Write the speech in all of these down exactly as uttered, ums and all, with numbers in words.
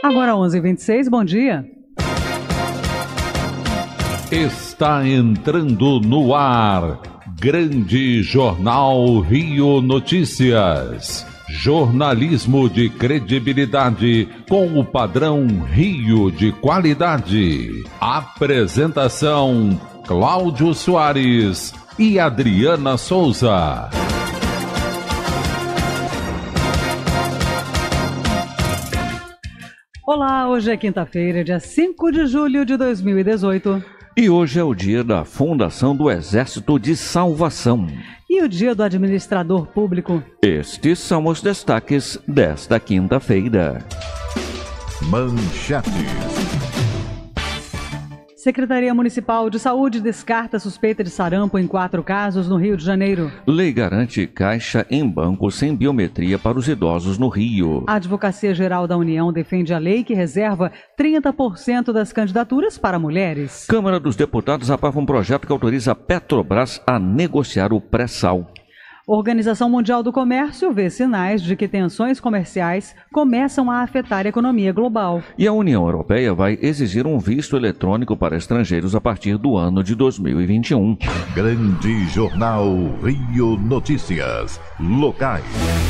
Agora onze e vinte e seis, bom dia. Está entrando no ar, Grande Jornal Rio Notícias. Jornalismo de credibilidade com o padrão Rio de qualidade. Apresentação, Cláudio Soares e Adriana Souza. Olá, hoje é quinta-feira, dia cinco de julho de dois mil e dezoito. E hoje é o dia da Fundação do Exército de Salvação. E o dia do administrador público. Estes são os destaques desta quinta-feira. Manchetes. Secretaria Municipal de Saúde descarta suspeita de sarampo em quatro casos no Rio de Janeiro. Lei garante caixa em banco sem biometria para os idosos no Rio. A Advocacia Geral da União defende a lei que reserva trinta por cento das candidaturas para mulheres. Câmara dos Deputados aprova um projeto que autoriza a Petrobras a negociar o pré-sal. Organização Mundial do Comércio vê sinais de que tensões comerciais começam a afetar a economia global. E a União Europeia vai exigir um visto eletrônico para estrangeiros a partir do ano de dois mil e vinte e um. Grande Jornal Rio Notícias. Locais.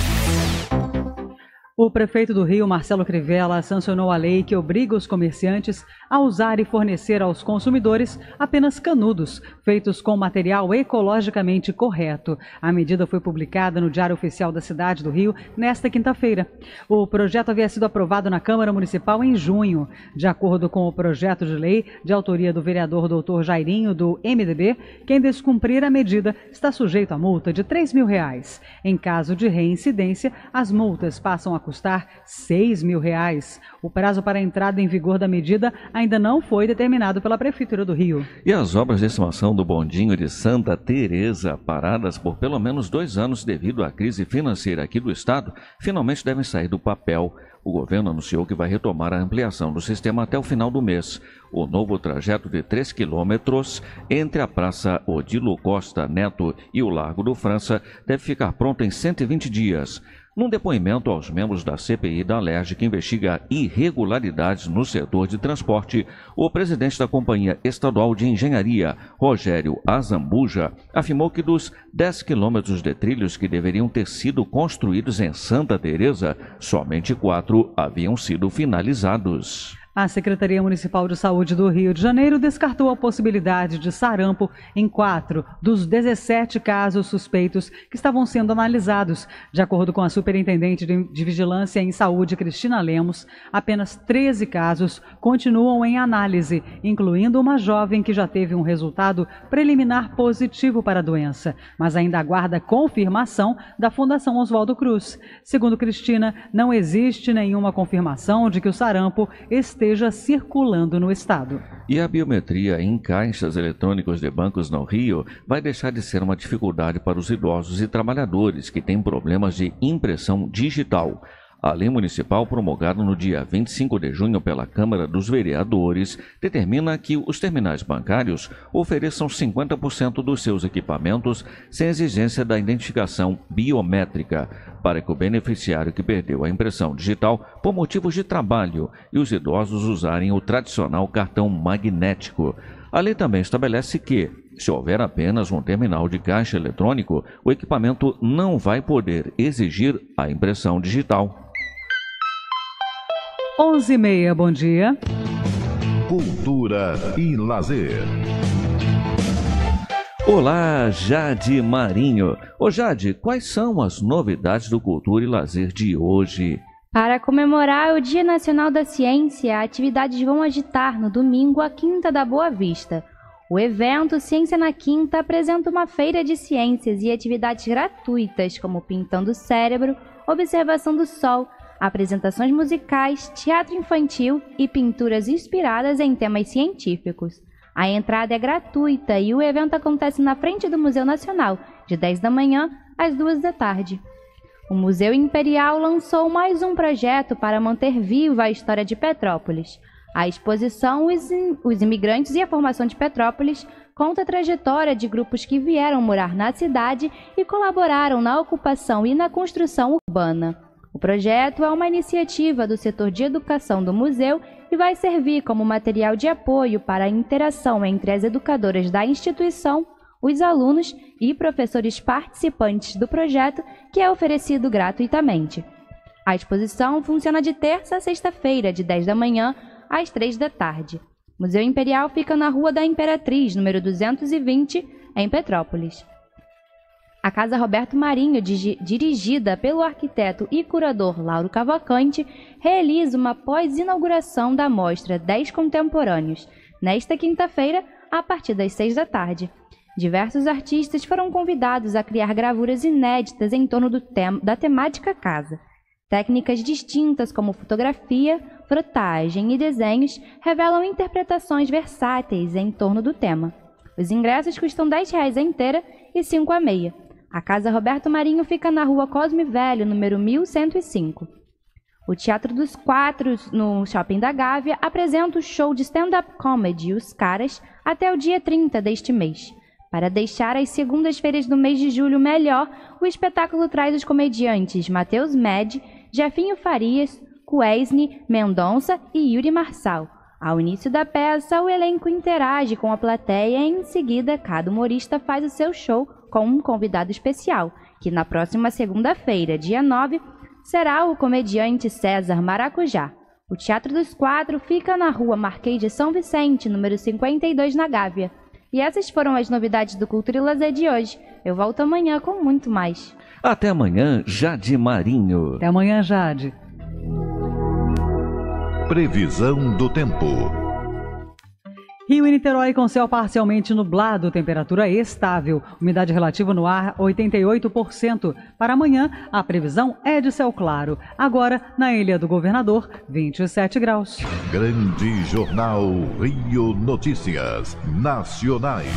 O prefeito do Rio, Marcelo Crivella, sancionou a lei que obriga os comerciantes a usar e fornecer aos consumidores apenas canudos, feitos com material ecologicamente correto. A medida foi publicada no Diário Oficial da cidade do Rio nesta quinta-feira. O projeto havia sido aprovado na Câmara Municipal em junho. De acordo com o projeto de lei, de autoria do vereador doutor Jairinho, do M D B, quem descumprir a medida está sujeito a multa de três mil reais. Em caso de reincidência, as multas passam a custar seis mil reais. O prazo para a entrada em vigor da medida ainda não foi determinado pela Prefeitura do Rio. E as obras de estimação do bondinho de Santa Teresa, paradas por pelo menos dois anos devido à crise financeira aqui do estado, finalmente devem sair do papel. O governo anunciou que vai retomar a ampliação do sistema até o final do mês. O novo trajeto de três quilômetros entre a Praça Odilo Costa Neto e o Largo do França deve ficar pronto em cento e vinte dias. Num depoimento aos membros da C P I da Alerj, que investiga irregularidades no setor de transporte, o presidente da Companhia Estadual de Engenharia, Rogério Azambuja, afirmou que dos dez quilômetros de trilhos que deveriam ter sido construídos em Santa Teresa, somente quatro haviam sido finalizados. A Secretaria Municipal de Saúde do Rio de Janeiro descartou a possibilidade de sarampo em quatro dos dezessete casos suspeitos que estavam sendo analisados. De acordo com a Superintendente de Vigilância em Saúde, Cristina Lemos, apenas treze casos continuam em análise, incluindo uma jovem que já teve um resultado preliminar positivo para a doença, mas ainda aguarda confirmação da Fundação Oswaldo Cruz. Segundo Cristina, não existe nenhuma confirmação de que o sarampo esteja esteja circulando no estado. E a biometria em caixas eletrônicos de bancos no Rio vai deixar de ser uma dificuldade para os idosos e trabalhadores que têm problemas de impressão digital. A lei municipal, promulgada no dia vinte e cinco de junho pela Câmara dos Vereadores, determina que os terminais bancários ofereçam cinquenta por cento dos seus equipamentos sem exigência da identificação biométrica, para que o beneficiário que perdeu a impressão digital por motivos de trabalho e os idosos usarem o tradicional cartão magnético. A lei também estabelece que, se houver apenas um terminal de caixa eletrônico, o equipamento não vai poder exigir a impressão digital. onze e meia, bom dia. Cultura e lazer. Olá, Jade Marinho. Ô Jade, quais são as novidades do Cultura e Lazer de hoje? Para comemorar o Dia Nacional da Ciência, atividades vão agitar no domingo a Quinta da Boa Vista. O evento Ciência na Quinta apresenta uma feira de ciências e atividades gratuitas, como pintando o cérebro, observação do sol, apresentações musicais, teatro infantil e pinturas inspiradas em temas científicos. A entrada é gratuita e o evento acontece na frente do Museu Nacional, de dez da manhã às duas da tarde. O Museu Imperial lançou mais um projeto para manter viva a história de Petrópolis. A exposição Os, Os Imigrantes e a Formação de Petrópolis conta a trajetória de grupos que vieram morar na cidade e colaboraram na ocupação e na construção urbana. O projeto é uma iniciativa do setor de educação do museu e vai servir como material de apoio para a interação entre as educadoras da instituição, os alunos e professores participantes do projeto, que é oferecido gratuitamente. A exposição funciona de terça a sexta-feira, de dez da manhã às três da tarde. O Museu Imperial fica na Rua da Imperatriz, número duzentos e vinte, em Petrópolis. A Casa Roberto Marinho, dirigida pelo arquiteto e curador Lauro Cavalcante, realiza uma pós-inauguração da mostra dez Contemporâneos, nesta quinta-feira, a partir das seis da tarde. Diversos artistas foram convidados a criar gravuras inéditas em torno do tema, da temática casa. Técnicas distintas como fotografia, frotagem e desenhos revelam interpretações versáteis em torno do tema. Os ingressos custam dez reais a inteira e cinco a meia. A Casa Roberto Marinho fica na Rua Cosme Velho, número mil cento e cinco. O Teatro dos Quatro, no Shopping da Gávea, apresenta o show de stand-up comedy Os Caras até o dia trinta deste mês. Para deixar as segundas-feiras do mês de julho melhor, o espetáculo traz os comediantes Matheus Med, Jefinho Farias, Quesne Mendonça e Yuri Marçal. Ao início da peça, o elenco interage com a plateia e, em seguida, cada humorista faz o seu show com um convidado especial, que na próxima segunda-feira, dia nove, será o comediante César Maracujá. O Teatro dos Quatro fica na Rua Marquês de São Vicente, número cinquenta e dois, na Gávea. E essas foram as novidades do Cultura e Lazer de hoje. Eu volto amanhã com muito mais. Até amanhã, Jade Marinho. Até amanhã, Jade. Previsão do tempo. Rio e Niterói com céu parcialmente nublado, temperatura estável, umidade relativa no ar oitenta e oito por cento. Para amanhã, a previsão é de céu claro. Agora, na Ilha do Governador, vinte e sete graus. Grande Jornal Rio Notícias Nacionais.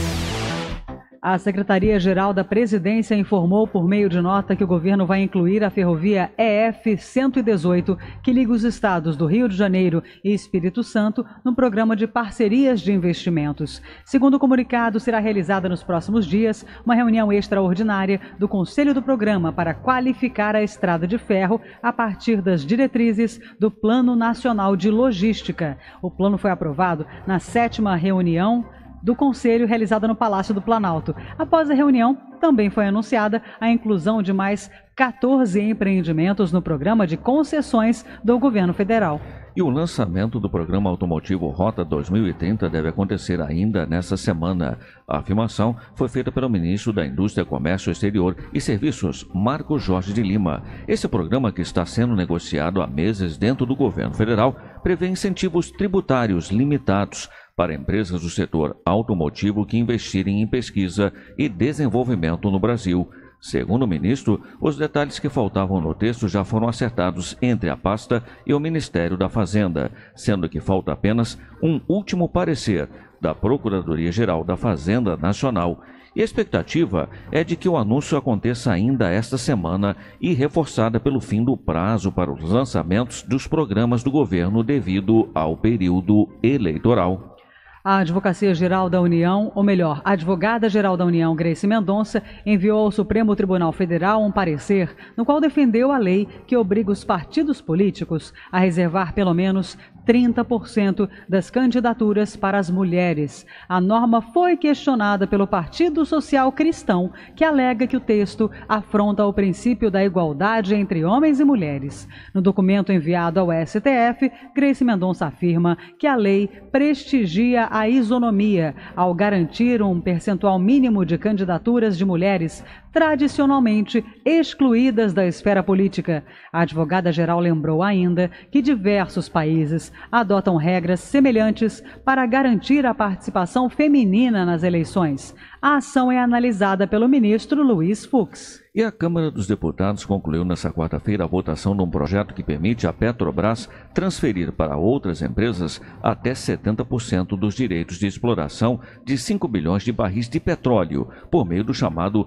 A Secretaria-Geral da Presidência informou por meio de nota que o governo vai incluir a ferrovia E F cento e dezoito, que liga os estados do Rio de Janeiro e Espírito Santo, no programa de parcerias de investimentos. Segundo o comunicado, será realizada nos próximos dias uma reunião extraordinária do Conselho do Programa para qualificar a estrada de ferro a partir das diretrizes do Plano Nacional de Logística. O plano foi aprovado na sétima reunião do Conselho realizada no Palácio do Planalto. Após a reunião, também foi anunciada a inclusão de mais quatorze empreendimentos no programa de concessões do governo federal. E o lançamento do programa automotivo Rota dois mil e trinta deve acontecer ainda nesta semana. A afirmação foi feita pelo ministro da Indústria, Comércio Exterior e Serviços, Marcos Jorge de Lima. Esse programa, que está sendo negociado há meses dentro do governo federal, prevê incentivos tributários limitados para empresas do setor automotivo que investirem em pesquisa e desenvolvimento no Brasil. Segundo o ministro, os detalhes que faltavam no texto já foram acertados entre a pasta e o Ministério da Fazenda, sendo que falta apenas um último parecer da Procuradoria-Geral da Fazenda Nacional. E a expectativa é de que o anúncio aconteça ainda esta semana e reforçada pelo fim do prazo para os lançamentos dos programas do governo devido ao período eleitoral. A Advocacia-Geral da União, ou melhor, a Advogada-Geral da União, Grace Mendonça, enviou ao Supremo Tribunal Federal um parecer no qual defendeu a lei que obriga os partidos políticos a reservar pelo menos trinta por cento das candidaturas para as mulheres. A norma foi questionada pelo Partido Social Cristão, que alega que o texto afronta o princípio da igualdade entre homens e mulheres. No documento enviado ao S T F, Grace Mendonça afirma que a lei prestigia a isonomia ao garantir um percentual mínimo de candidaturas de mulheres tradicionalmente excluídas da esfera política. A advogada-geral lembrou ainda que diversos países adotam regras semelhantes para garantir a participação feminina nas eleições. A ação é analisada pelo ministro Luiz Fux. E a Câmara dos Deputados concluiu nesta quarta-feira a votação de um projeto que permite à Petrobras transferir para outras empresas até setenta por cento dos direitos de exploração de cinco bilhões de barris de petróleo, por meio do chamado Acordo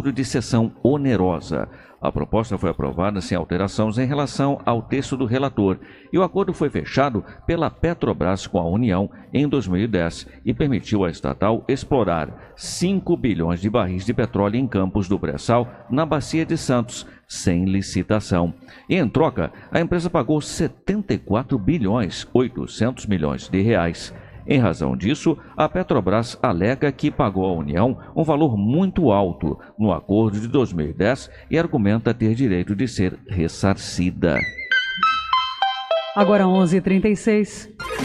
acordo de cessão onerosa. A proposta foi aprovada sem alterações em relação ao texto do relator e o acordo foi fechado pela Petrobras com a União em dois mil e dez e permitiu à estatal explorar cinco bilhões de barris de petróleo em campos do pré-sal na Bacia de Santos, sem licitação. E, em troca, a empresa pagou setenta e quatro bilhões e oitocentos milhões de reais. Em razão disso, a Petrobras alega que pagou à União um valor muito alto no acordo de dois mil e dez e argumenta ter direito de ser ressarcida. Agora onze e trinta e seis.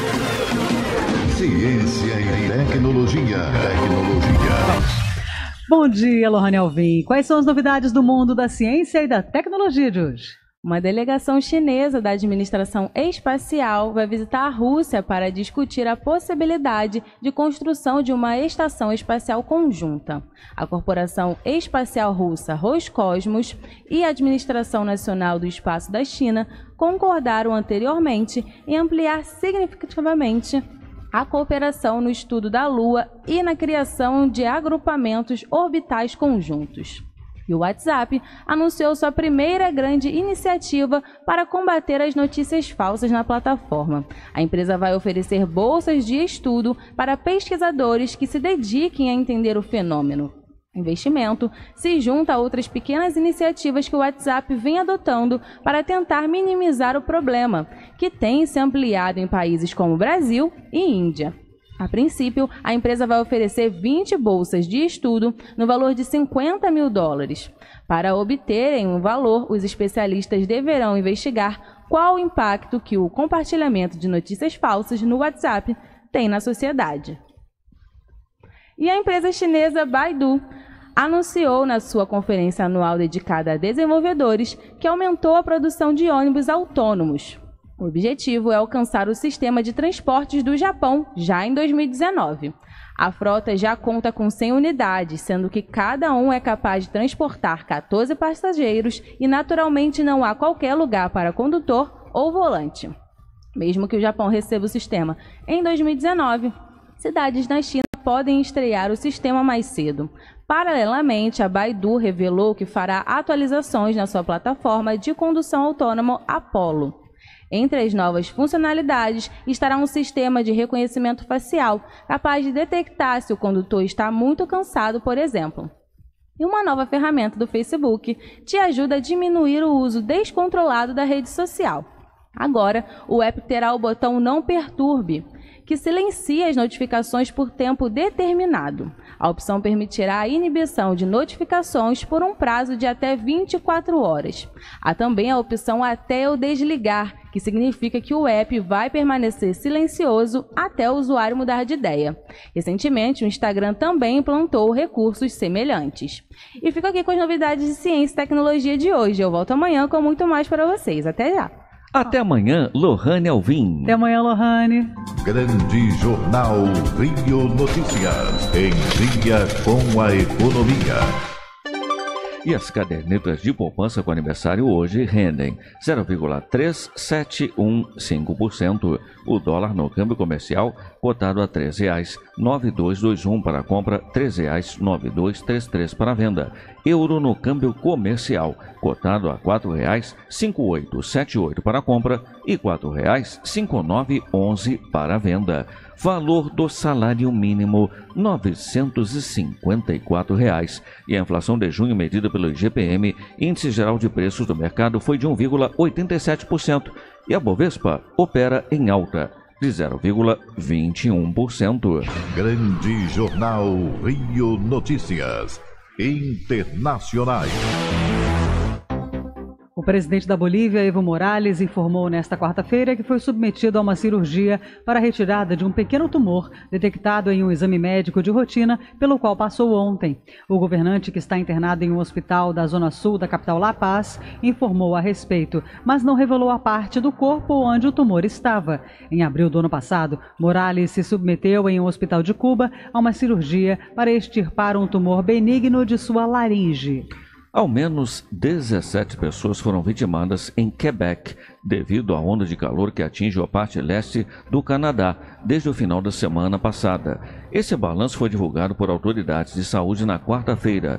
Ciência e tecnologia. Tecnologia. Bom dia, Lohane Alvim. Quais são as novidades do mundo da ciência e da tecnologia de hoje? Uma delegação chinesa da Administração Espacial vai visitar a Rússia para discutir a possibilidade de construção de uma estação espacial conjunta. A Corporação Espacial Russa Roscosmos e a Administração Nacional do Espaço da China concordaram anteriormente em ampliar significativamente a cooperação no estudo da Lua e na criação de agrupamentos orbitais conjuntos. E o WhatsApp anunciou sua primeira grande iniciativa para combater as notícias falsas na plataforma. A empresa vai oferecer bolsas de estudo para pesquisadores que se dediquem a entender o fenômeno. O investimento se junta a outras pequenas iniciativas que o WhatsApp vem adotando para tentar minimizar o problema, que tem se ampliado em países como Brasil e Índia. A princípio, a empresa vai oferecer vinte bolsas de estudo no valor de cinquenta mil dólares. Para obterem um valor, os especialistas deverão investigar qual o impacto que o compartilhamento de notícias falsas no WhatsApp tem na sociedade. E a empresa chinesa Baidu anunciou na sua conferência anual dedicada a desenvolvedores que aumentou a produção de ônibus autônomos. O objetivo é alcançar o sistema de transportes do Japão já em dois mil e dezenove. A frota já conta com cem unidades, sendo que cada um é capaz de transportar quatorze passageiros e naturalmente não há qualquer lugar para condutor ou volante. Mesmo que o Japão receba o sistema em dois mil e dezenove, cidades na China podem estrear o sistema mais cedo. Paralelamente, a Baidu revelou que fará atualizações na sua plataforma de condução autônoma Apollo. Entre as novas funcionalidades estará um sistema de reconhecimento facial, capaz de detectar se o condutor está muito cansado, por exemplo. E uma nova ferramenta do Facebook te ajuda a diminuir o uso descontrolado da rede social. Agora, o app terá o botão Não Perturbe, que silencia as notificações por tempo determinado. A opção permitirá a inibição de notificações por um prazo de até vinte e quatro horas. Há também a opção Até eu desligar, que significa que o app vai permanecer silencioso até o usuário mudar de ideia. Recentemente, o Instagram também implantou recursos semelhantes. E fico aqui com as novidades de ciência e tecnologia de hoje. Eu volto amanhã com muito mais para vocês. Até já! Até amanhã, Lohane Alvim. Até amanhã, Lohane. Grande Jornal Rio Notícias. Em dia com a economia. E as cadernetas de poupança com aniversário hoje rendem zero vírgula trezentos e setenta e cinco por cento. O dólar no câmbio comercial cotado a três reais nove mil duzentos e vinte e um para compra, três reais nove mil duzentos e trinta e três para venda. Euro no câmbio comercial cotado a quatro reais cinco mil oitocentos e setenta e oito para compra e quatro reais cinco mil novecentos e onze para venda. Valor do salário mínimo novecentos e cinquenta e quatro reais. E a inflação de junho medida pelo I G P M, Índice Geral de Preços do Mercado, foi de um vírgula oitenta e sete por cento e a Bovespa opera em alta de zero vírgula vinte e um por cento. Grande Jornal Rio Notícias. Internacionais. O presidente da Bolívia, Evo Morales, informou nesta quarta-feira que foi submetido a uma cirurgia para a retirada de um pequeno tumor detectado em um exame médico de rotina, pelo qual passou ontem. O governante, que está internado em um hospital da zona sul da capital La Paz, informou a respeito, mas não revelou a parte do corpo onde o tumor estava. Em abril do ano passado, Morales se submeteu em um hospital de Cuba a uma cirurgia para extirpar um tumor benigno de sua laringe. Ao menos dezessete pessoas foram vitimadas em Quebec devido à onda de calor que atinge a parte leste do Canadá desde o final da semana passada. Esse balanço foi divulgado por autoridades de saúde na quarta-feira.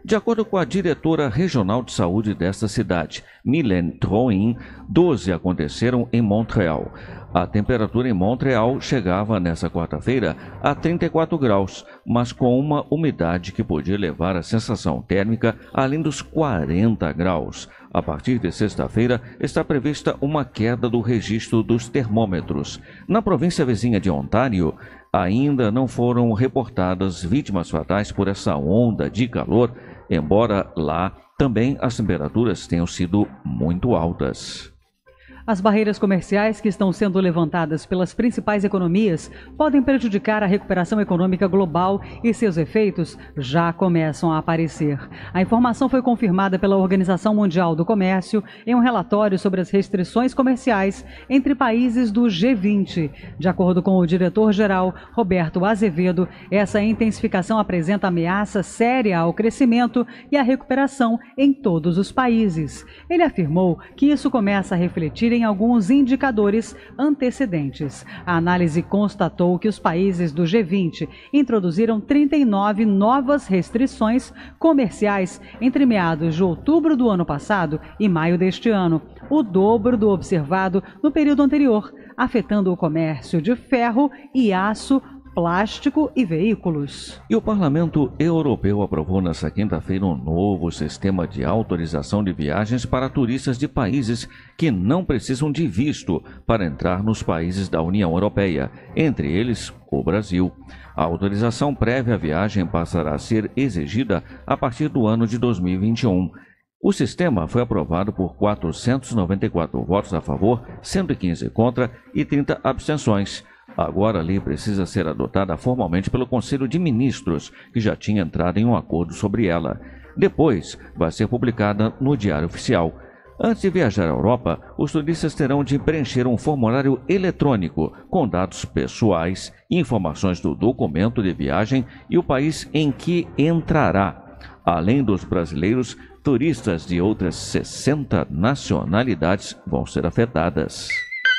De acordo com a diretora regional de saúde desta cidade, Mylène Drouin, doze aconteceram em Montreal. A temperatura em Montreal chegava nesta quarta-feira a trinta e quatro graus, mas com uma umidade que podia levar a sensação térmica além dos quarenta graus. A partir de sexta-feira, está prevista uma queda do registro dos termômetros. Na província vizinha de Ontário, ainda não foram reportadas vítimas fatais por essa onda de calor, embora lá também as temperaturas tenham sido muito altas. As barreiras comerciais que estão sendo levantadas pelas principais economias podem prejudicar a recuperação econômica global e seus efeitos já começam a aparecer. A informação foi confirmada pela Organização Mundial do Comércio em um relatório sobre as restrições comerciais entre países do G vinte. De acordo com o diretor-geral Roberto Azevedo, essa intensificação apresenta ameaça séria ao crescimento e à recuperação em todos os países. Ele afirmou que isso começa a refletir em alguns indicadores antecedentes. A análise constatou que os países do G vinte introduziram trinta e nove novas restrições comerciais entre meados de outubro do ano passado e maio deste ano, o dobro do observado no período anterior, afetando o comércio de ferro e aço, plástico e veículos. E o Parlamento Europeu aprovou nesta quinta-feira um novo sistema de autorização de viagens para turistas de países que não precisam de visto para entrar nos países da União Europeia, entre eles o Brasil. A autorização prévia à viagem passará a ser exigida a partir do ano de dois mil e vinte e um. O sistema foi aprovado por quatrocentos e noventa e quatro votos a favor, cento e quinze contra e trinta abstenções. Agora a lei precisa ser adotada formalmente pelo Conselho de Ministros, que já tinha entrado em um acordo sobre ela. Depois, vai ser publicada no Diário Oficial. Antes de viajar à Europa, os turistas terão de preencher um formulário eletrônico com dados pessoais, informações do documento de viagem e o país em que entrará. Além dos brasileiros, turistas de outras sessenta nacionalidades vão ser afetadas.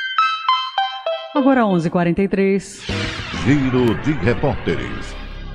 Agora onze e quarenta e três. Giro de repórteres.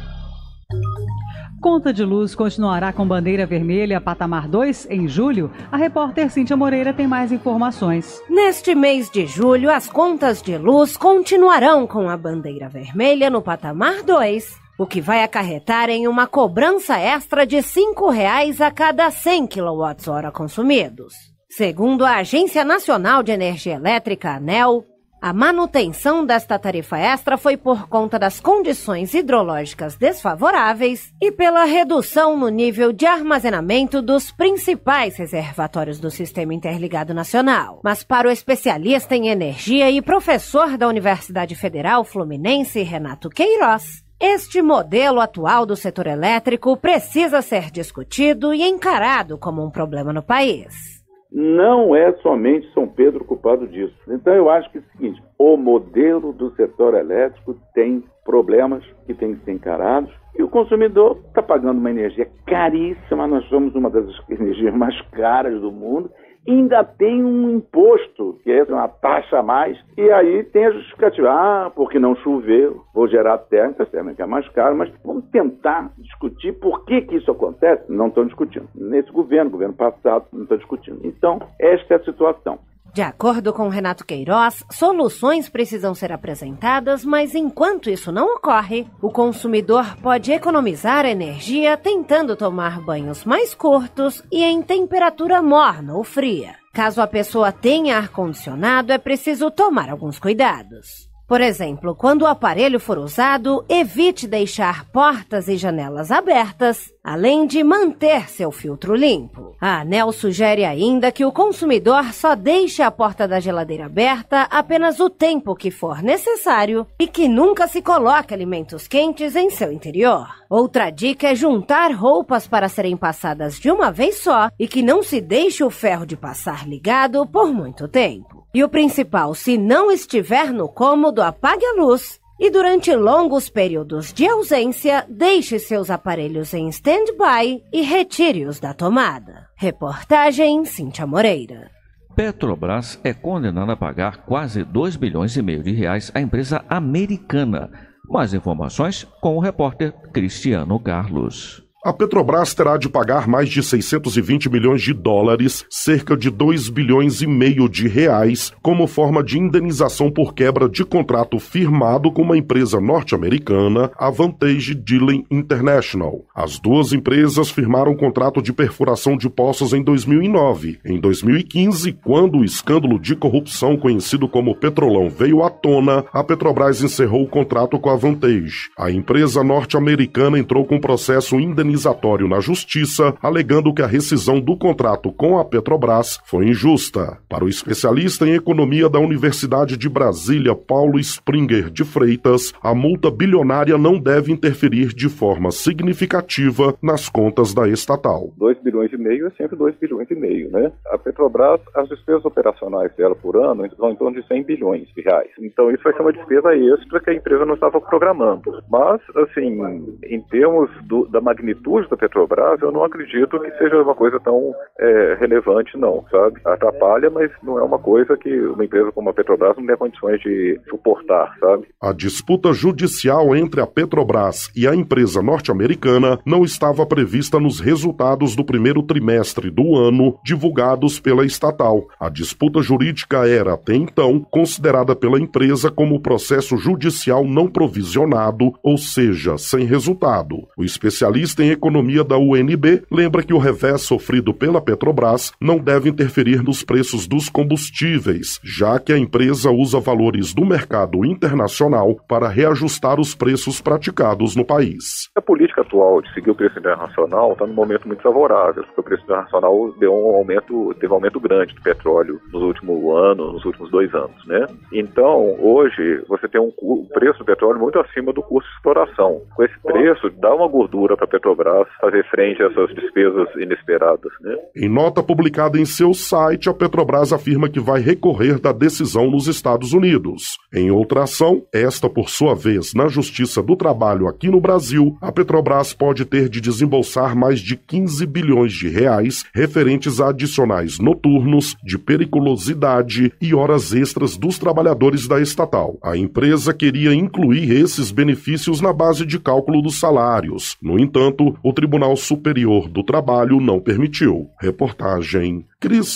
Conta de luz continuará com bandeira vermelha patamar dois em julho? A repórter Cíntia Moreira tem mais informações. Neste mês de julho, as contas de luz continuarão com a bandeira vermelha no patamar dois, o que vai acarretar em uma cobrança extra de cinco reais a cada cem quilowatts-hora consumidos. Segundo a Agência Nacional de Energia Elétrica, ANEEL, a manutenção desta tarifa extra foi por conta das condições hidrológicas desfavoráveis e pela redução no nível de armazenamento dos principais reservatórios do Sistema Interligado Nacional. Mas para o especialista em energia e professor da Universidade Federal Fluminense, Renato Queiroz, este modelo atual do setor elétrico precisa ser discutido e encarado como um problema no país. Não é somente São Pedro culpado disso. Então eu acho que é o seguinte, o modelo do setor elétrico tem problemas que têm que ser encarados e o consumidor está pagando uma energia caríssima, nós somos uma das energias mais caras do mundo, e ainda tem um imposto, que é uma taxa a mais, e aí tem a justificativa, ah, porque não choveu, vou gerar térmica, a térmica é mais caro, mas vamos tentar discutir por que que isso acontece? Não estão discutindo. Nesse governo, governo passado, não estão discutindo. Então, esta é a situação. De acordo com Renato Queiroz, soluções precisam ser apresentadas, mas enquanto isso não ocorre, o consumidor pode economizar energia tentando tomar banhos mais curtos e em temperatura morna ou fria. Caso a pessoa tenha ar-condicionado, é preciso tomar alguns cuidados. Por exemplo, quando o aparelho for usado, evite deixar portas e janelas abertas, além de manter seu filtro limpo. A ANEEL sugere ainda que o consumidor só deixe a porta da geladeira aberta apenas o tempo que for necessário e que nunca se coloque alimentos quentes em seu interior. Outra dica é juntar roupas para serem passadas de uma vez só e que não se deixe o ferro de passar ligado por muito tempo. E o principal, se não estiver no cômodo, apague a luz e durante longos períodos de ausência, deixe seus aparelhos em stand-by e retire-os da tomada. Reportagem Cíntia Moreira. Petrobras é condenada a pagar quase dois bilhões e meio de reais à empresa americana. Mais informações com o repórter Cristiano Carlos. A Petrobras terá de pagar mais de seiscentos e vinte milhões de dólares, cerca de dois bilhões e meio de reais, como forma de indenização por quebra de contrato firmado com uma empresa norte-americana, a Vantage Drilling International. As duas empresas firmaram um contrato de perfuração de poços em dois mil e nove. Em dois mil e quinze, quando o escândalo de corrupção conhecido como Petrolão veio à tona, a Petrobras encerrou o contrato com a Vantage. A empresa norte-americana entrou com processo indenizatório na Justiça, alegando que a rescisão do contrato com a Petrobras foi injusta. Para o especialista em economia da Universidade de Brasília, Paulo Springer de Freitas, a multa bilionária não deve interferir de forma significativa nas contas da estatal. dois bilhões e meio é sempre dois bilhões e meio, né? A Petrobras, as despesas operacionais dela por ano vão em torno de cem bilhões de reais. Então isso vai ser uma despesa extra que a empresa não estava programando. Mas, assim, em termos do, da magnitude da Petrobras, eu não acredito que seja uma coisa tão é, relevante, não, sabe? Atrapalha, mas não é uma coisa que uma empresa como a Petrobras não tem condições de suportar, sabe? A disputa judicial entre a Petrobras e a empresa norte-americana não estava prevista nos resultados do primeiro trimestre do ano divulgados pela estatal. A disputa jurídica era, até então, considerada pela empresa como processo judicial não provisionado, ou seja, sem resultado. O especialista em economia da U N B lembra que o revés sofrido pela Petrobras não deve interferir nos preços dos combustíveis, já que a empresa usa valores do mercado internacional para reajustar os preços praticados no país. A política atual de seguir o preço internacional está num momento muito favorável, porque o preço internacional deu um aumento, teve um aumento grande do petróleo nos últimos anos, nos últimos dois anos, né? Então, hoje, você tem um preço do petróleo muito acima do custo de exploração. Com esse preço, dá uma gordura para a Petrobras fazer frente a essas despesas inesperadas, né? Em nota publicada em seu site, a Petrobras afirma que vai recorrer da decisão nos Estados Unidos. Em outra ação, esta por sua vez na Justiça do Trabalho aqui no Brasil, a Petrobras pode ter de desembolsar mais de quinze bilhões de reais referentes a adicionais noturnos, de periculosidade e horas extras dos trabalhadores da estatal. A empresa queria incluir esses benefícios na base de cálculo dos salários. No entanto, o Tribunal Superior do Trabalho não permitiu. Reportagem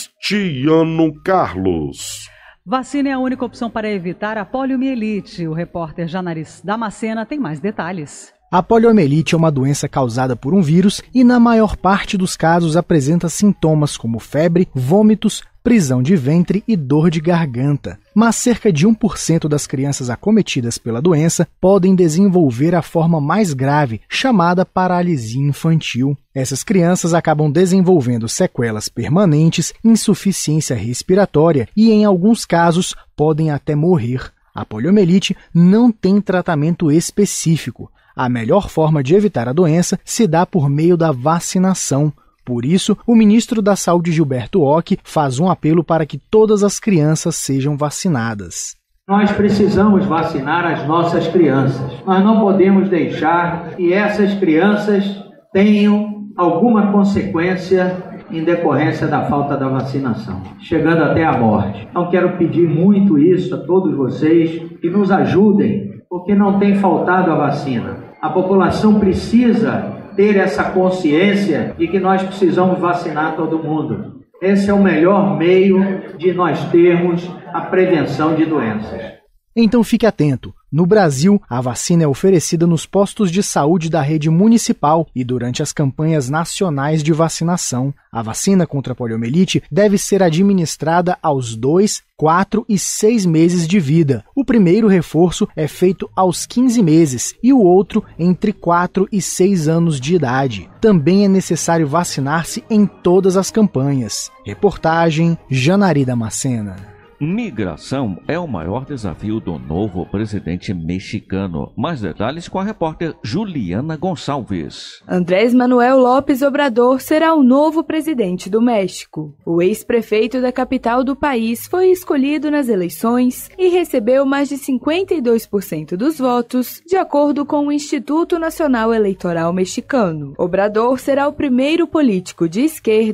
Cristiano Carlos. Vacina é a única opção para evitar a poliomielite. O repórter Janaris Damascena tem mais detalhes. A poliomielite é uma doença causada por um vírus e, na maior parte dos casos, apresenta sintomas como febre, vômitos, prisão de ventre e dor de garganta. Mas cerca de um por cento das crianças acometidas pela doença podem desenvolver a forma mais grave, chamada paralisia infantil. Essas crianças acabam desenvolvendo sequelas permanentes, insuficiência respiratória e, em alguns casos, podem até morrer. A poliomielite não tem tratamento específico. A melhor forma de evitar a doença se dá por meio da vacinação. Por isso, o ministro da Saúde, Gilberto Ock, faz um apelo para que todas as crianças sejam vacinadas. Nós precisamos vacinar as nossas crianças. Nós não podemos deixar que essas crianças tenham alguma consequência em decorrência da falta da vacinação, chegando até a morte. Então quero pedir muito isso a todos vocês, que nos ajudem, porque não tem faltado a vacina. A população precisa ter essa consciência de que nós precisamos vacinar todo mundo. Esse é o melhor meio de nós termos a prevenção de doenças. Então fique atento. No Brasil, a vacina é oferecida nos postos de saúde da rede municipal e durante as campanhas nacionais de vacinação. A vacina contra a poliomielite deve ser administrada aos dois, quatro e seis meses de vida. O primeiro reforço é feito aos quinze meses e o outro entre quatro e seis anos de idade. Também é necessário vacinar-se em todas as campanhas. Reportagem Janari Damascena. Migração é o maior desafio do novo presidente mexicano. Mais detalhes com a repórter Juliana Gonçalves. Andrés Manuel López Obrador será o novo presidente do México. O ex-prefeito da capital do país foi escolhido nas eleições e recebeu mais de cinquenta e dois por cento dos votos, de acordo com o Instituto Nacional Eleitoral Mexicano. Obrador será o primeiro político de esquerda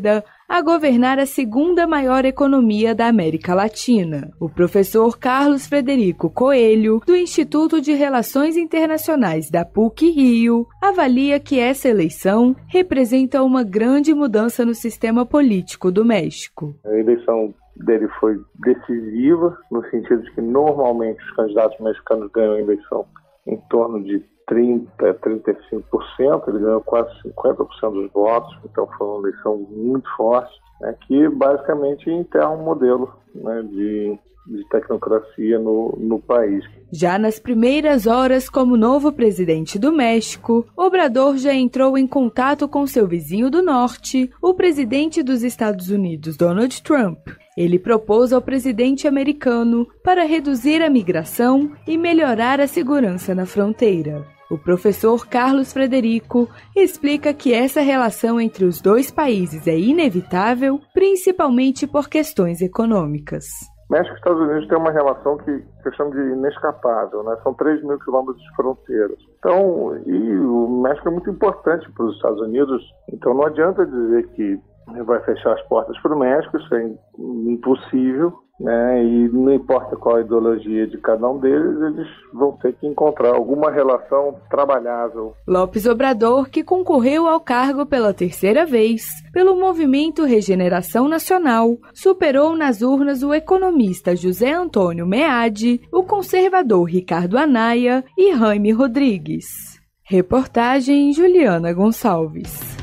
a governar a segunda maior economia da América Latina. O professor Carlos Frederico Coelho, do Instituto de Relações Internacionais da P U C Rio, avalia que essa eleição representa uma grande mudança no sistema político do México. A eleição dele foi decisiva, no sentido de que normalmente os candidatos mexicanos ganham a eleição em torno de trinta, trinta e cinco por cento, ele ganhou quase cinquenta por cento dos votos, então foi uma eleição muito forte, né, que basicamente enterra um modelo, né, de, de tecnocracia no, no país. Já nas primeiras horas como novo presidente do México, Obrador já entrou em contato com seu vizinho do norte, o presidente dos Estados Unidos, Donald Trump. Ele propôs ao presidente americano para reduzir a migração e melhorar a segurança na fronteira. O professor Carlos Frederico explica que essa relação entre os dois países é inevitável, principalmente por questões econômicas. México e Estados Unidos têm uma relação que, que eu chamo de inescapável, né? São três mil quilômetros de fronteiras. Então, e o México é muito importante para os Estados Unidos, então não adianta dizer que vai fechar as portas para o México, isso é impossível, né? E não importa qual a ideologia de cada um deles, eles vão ter que encontrar alguma relação trabalhável. López Obrador, que concorreu ao cargo pela terceira vez pelo Movimento Regeneração Nacional, superou nas urnas o economista José Antônio Meade, o conservador Ricardo Anaya e Jaime Rodrigues. Reportagem Juliana Gonçalves.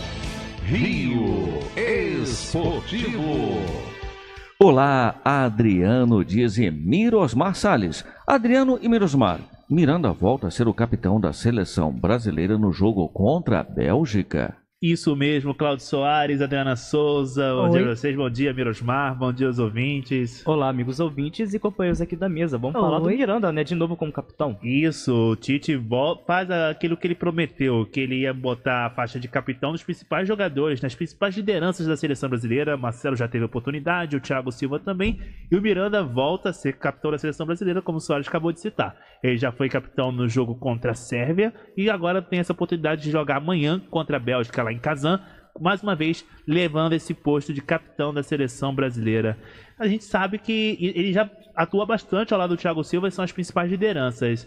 Rio Esportivo. Olá, Adriano Dias e Mirosmar Salles. Adriano e Mirosmar, Miranda volta a ser o capitão da seleção brasileira no jogo contra a Bélgica. Isso mesmo, Cláudio Soares, Adriana Souza, bom Oi. dia a vocês, bom dia Mirosmar, bom dia aos ouvintes. Olá, amigos ouvintes e companheiros aqui da mesa, vamos Oi. falar do Miranda, né, de novo como capitão. Isso, o Tite faz aquilo que ele prometeu, que ele ia botar a faixa de capitão dos principais jogadores, nas principais lideranças da seleção brasileira. Marcelo já teve a oportunidade, o Thiago Silva também, e o Miranda volta a ser capitão da seleção brasileira, como o Soares acabou de citar. Ele já foi capitão no jogo contra a Sérvia e agora tem essa oportunidade de jogar amanhã contra a Bélgica lá em Kazan, mais uma vez levando esse posto de capitão da seleção brasileira. A gente sabe que ele já atua bastante ao lado do Thiago Silva e são as principais lideranças.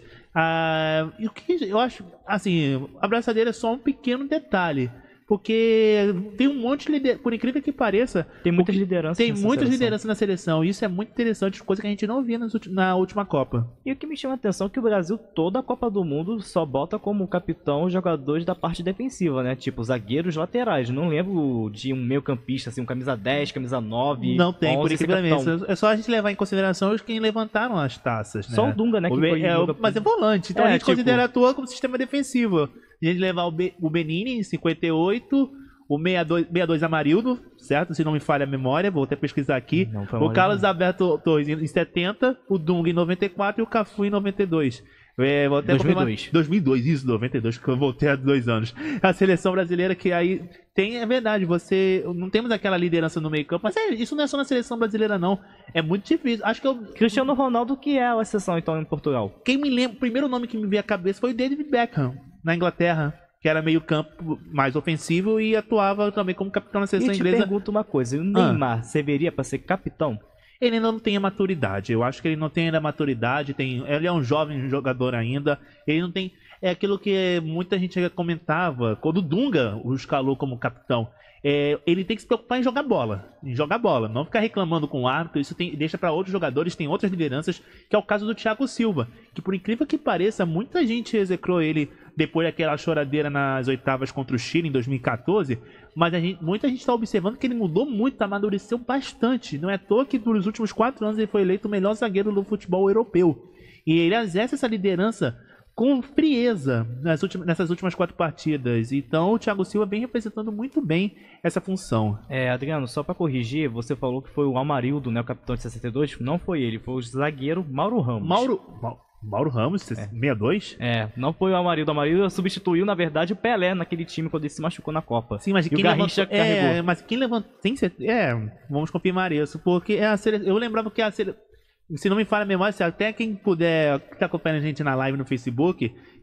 Ah, e o que eu acho, assim, a braçadeira é só um pequeno detalhe. Porque tem um monte de liderança, por incrível que pareça, tem muitas lideranças Tem muitas lideranças na seleção. E isso é muito interessante, coisa que a gente não via nas ulti- na última Copa. E o que me chama a atenção é que o Brasil, toda a Copa do Mundo, só bota como capitão jogadores da parte defensiva, né? Tipo, zagueiros laterais. Não lembro de um meio campista, assim, um camisa dez, camisa nove. Não tem, por incrível que pareça. É só a gente levar em consideração os que levantaram as taças, né? Só o Dunga, né? Que o foi é, joga... Mas é volante, então é, a gente tipo... considera atua como sistema defensivo. A gente levar o, Be- o Benini em cinquenta e oito, o sessenta e dois, sessenta e dois Amarildo, certo? Se não me falha a memória, vou até pesquisar aqui. O Carlos não. Alberto Torres em setenta, o Dunga em noventa e quatro e o Cafu em noventa e dois. É, vou até dois mil e dois. dois mil e dois, isso, noventa e dois, que eu voltei há dois anos. A seleção brasileira que aí tem, é verdade, você, não temos aquela liderança no meio campo, mas é, isso não é só na seleção brasileira não, é muito difícil. Acho que eu... Cristiano Ronaldo, que é a exceção então em Portugal. Quem me lembra, o primeiro nome que me veio à cabeça foi o David Beckham, na Inglaterra, que era meio campo mais ofensivo e atuava também como capitão da seleção inglesa. inglesa. E eu te pergunto uma coisa, o Neymar ah. serviria para ser capitão? Ele ainda não tem a maturidade, eu acho que ele não tem ainda a maturidade, tem, ele é um jovem jogador ainda, ele não tem, é aquilo que muita gente comentava, quando o Dunga o escalou como capitão, é, ele tem que se preocupar em jogar bola, em jogar bola, não ficar reclamando com o árbitro, isso tem, deixa para outros jogadores, tem outras lideranças, que é o caso do Thiago Silva, que por incrível que pareça, muita gente execrou ele depois daquela choradeira nas oitavas contra o Chile em dois mil e quatorze, mas a gente, muita gente está observando que ele mudou muito, amadureceu bastante. Não é à toa que nos últimos quatro anos ele foi eleito o melhor zagueiro do futebol europeu. E ele exerce essa liderança com frieza nas últimas, nessas últimas quatro partidas. Então o Thiago Silva vem representando muito bem essa função. É, Adriano, só para corrigir, você falou que foi o Amarildo, né, o capitão de sessenta e dois. Não foi ele, foi o zagueiro Mauro Ramos. Mauro... Mauro Ramos, sessenta e dois? É. é, não foi o Amarildo. O Amarildo substituiu, na verdade, o Pelé naquele time quando ele se machucou na Copa. Sim, mas e quem o Garrincha levantou... carregou. É, mas quem levantou... Tem certeza... É, vamos confirmar isso, porque é a sele... eu lembrava que a sele... se não me falha a memória, se até quem puder, que tá acompanhando a gente na live no Facebook,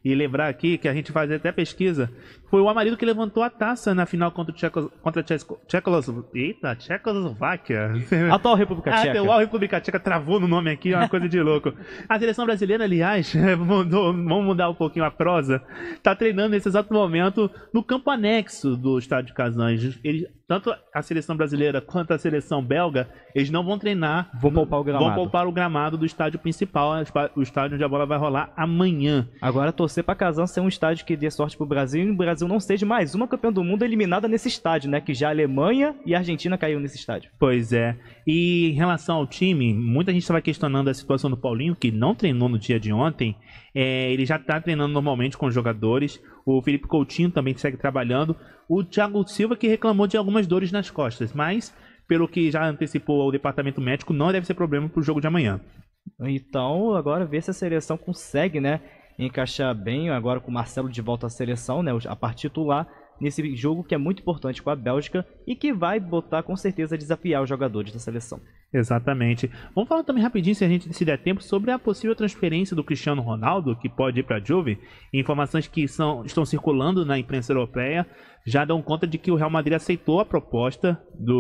e lembrar aqui que a gente faz até pesquisa, foi o Amarildo que levantou a taça na final contra, o Tcheco, contra a Tcheco, Tchecoslováquia. Eita, Tchecoslováquia. Atual República Tcheca. A atual República Tcheca travou no nome aqui, é uma coisa de louco. A seleção brasileira, aliás, mudou, vamos mudar um pouquinho a prosa, tá treinando nesse exato momento no campo anexo do estádio Casans. Eles, tanto a seleção brasileira quanto a seleção belga, eles não vão treinar. Vão poupar o gramado. Vão poupar o gramado do estádio principal, o estádio onde a bola vai rolar amanhã. Agora torcer pra Casans ser um estádio que dê sorte pro Brasil e o Brasil não seja mais uma campeã do mundo eliminada nesse estádio, né? Que já a Alemanha e a Argentina caiu nesse estádio. Pois é. E em relação ao time, muita gente estava questionando a situação do Paulinho, que não treinou no dia de ontem. É, ele já está treinando normalmente com os jogadores. O Felipe Coutinho também segue trabalhando. O Thiago Silva que reclamou de algumas dores nas costas, mas pelo que já antecipou o departamento médico, não deve ser problema para o jogo de amanhã. Então, agora ver se a seleção consegue, né, encaixar bem agora com o Marcelo de volta à seleção, né, a parte titular, nesse jogo que é muito importante com a Bélgica e que vai botar com certeza desafiar os jogadores da seleção. Exatamente. Vamos falar também rapidinho, se a gente se der tempo, sobre a possível transferência do Cristiano Ronaldo, que pode ir para a Juve. Informações que são, estão circulando na imprensa europeia já dão conta de que o Real Madrid aceitou a proposta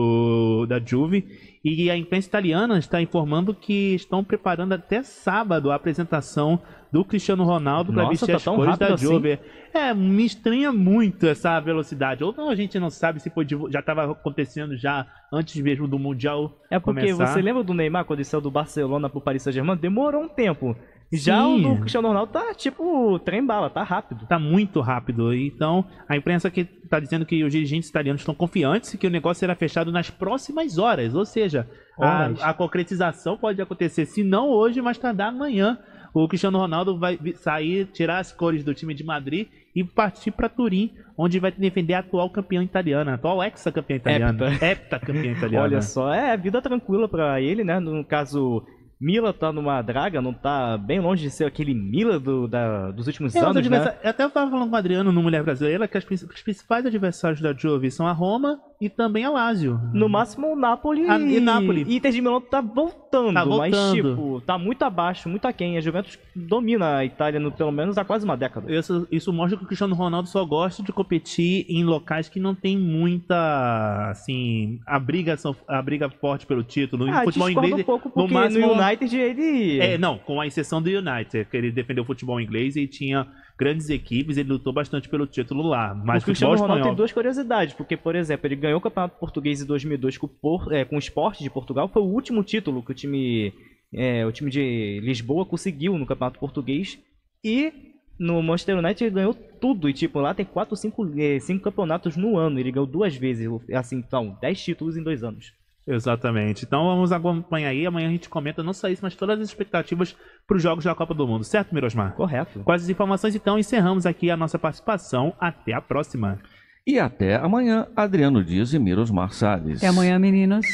do, da Juve, e a imprensa italiana está informando que estão preparando até sábado a apresentação do Cristiano Ronaldo para vestir tá as cores da Juve. Assim? É, me estranha muito essa velocidade. Ou não, a gente não sabe se foi, já estava acontecendo já antes mesmo do Mundial É porque começar. Você lembra do Neymar quando ele saiu do Barcelona pro Paris Saint-Germain? Demorou um tempo. Já Sim. o Cristiano Ronaldo tá tipo trem-bala, tá rápido. Tá muito rápido. Então, a imprensa que tá dizendo que os dirigentes italianos estão confiantes que o negócio será fechado nas próximas horas. Ou seja, a, a concretização pode acontecer, se não hoje, mas tardar amanhã. O Cristiano Ronaldo vai sair, tirar as cores do time de Madrid e partir para Turim, onde vai defender a atual campeã italiana, a atual ex-campeã italiana. Heptacampeã italiana. Olha só, é vida tranquila para ele, né? No caso, Mila tá numa draga, não tá bem longe de ser aquele Mila do, da, dos últimos é, anos, né? Até eu tava falando com o Adriano no Mulher Brasileira que as, os principais adversários da Juve são a Roma e também a Lazio. No máximo o Napoli a, e Napoli. Inter de Milão tá voltando, tá voltando, mas tipo, tá muito abaixo, muito aquém. A Juventus domina a Itália no, pelo menos há quase uma década. Isso, isso mostra que o Cristiano Ronaldo só gosta de competir em locais que não tem muita, assim, a briga, a briga forte pelo título. Ah, no futebol inglês, um pouco porque no, máximo, no United ele... É, não, com a exceção do United, que ele defendeu o futebol inglês e tinha grandes equipes, ele lutou bastante pelo título lá. Mas o Cristiano Ronaldo tem duas curiosidades, porque, por exemplo, ele ganhou o Campeonato Português em dois mil e dois com, por, é, com o Sport de Portugal, foi o último título que o time, é, o time de Lisboa conseguiu no Campeonato Português, e no Manchester United ele ganhou tudo, e tipo, lá tem quatro, cinco, cinco campeonatos no ano, ele ganhou duas vezes, assim, então, dez títulos em dois anos. Exatamente. Então vamos acompanhar aí. Amanhã a gente comenta não só isso, mas todas as expectativas para os jogos da Copa do Mundo. Certo, Mirosmar? Correto. Com as informações, então, encerramos aqui a nossa participação. Até a próxima. E até amanhã, Adriano Dias e Mirosmar Salles. Até amanhã, meninos.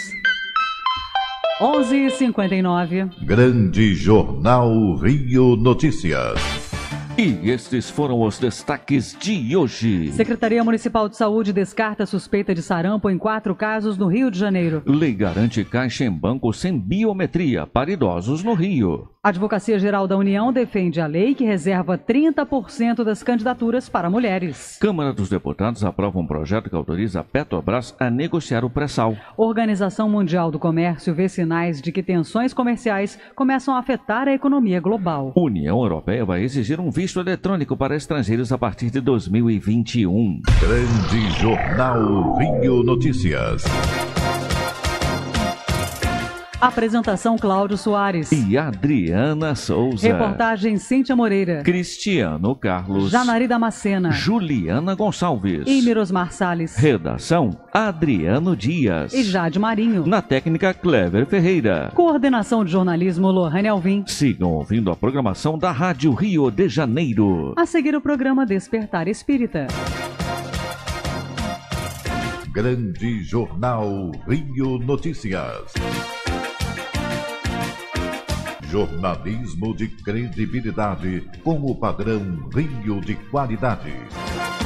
onze e cinquenta e nove. Grande Jornal Rio Notícias. E estes foram os destaques de hoje. Secretaria Municipal de Saúde descarta suspeita de sarampo em quatro casos no Rio de Janeiro. Lei garante caixa em banco sem biometria para idosos no Rio. A Advocacia Geral da União defende a lei que reserva trinta por cento das candidaturas para mulheres. Câmara dos Deputados aprova um projeto que autoriza a Petrobras a negociar o pré-sal. Organização Mundial do Comércio vê sinais de que tensões comerciais começam a afetar a economia global. União Europeia vai exigir um visto eletrônico para estrangeiros a partir de dois mil e vinte e um. Grande Jornal Rio Notícias. Apresentação Cláudio Soares e Adriana Souza. Reportagem Cíntia Moreira, Cristiano Carlos, Janari Damascena, Juliana Gonçalves e Mirosmar Salles. Redação Adriano Dias e Jade Marinho. Na técnica Clever Ferreira. Coordenação de jornalismo Lohane Alvim. Sigam ouvindo a programação da Rádio Rio de Janeiro. A seguir o programa Despertar Espírita. Grande Jornal Rio Notícias. Jornalismo de credibilidade com o padrão Rio de qualidade.